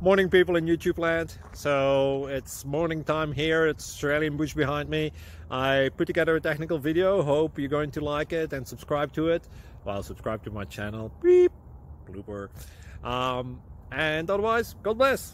Morning, people in YouTube land. So it's morning time here. It's Australian bush behind me. I put together a technical video. Hope you're going to like it and subscribe to it. Well, subscribe to my channel. Beep. Blooper. And otherwise, God bless.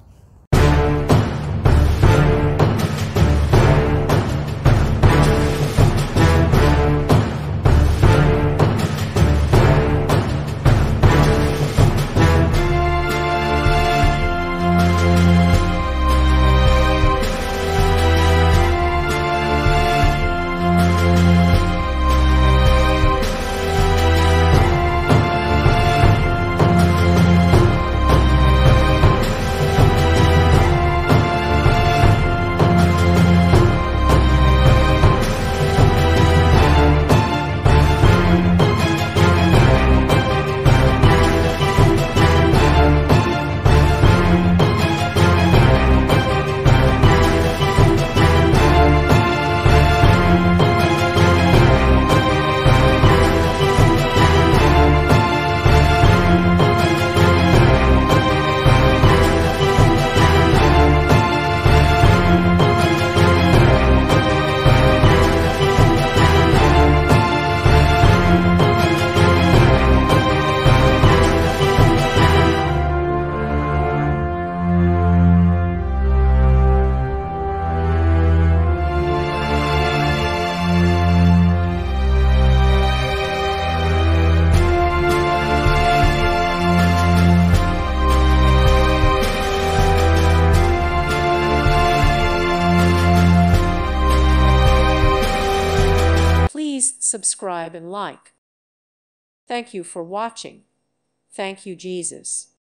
Please subscribe and like. Thank you for watching. Thank you, Jesus.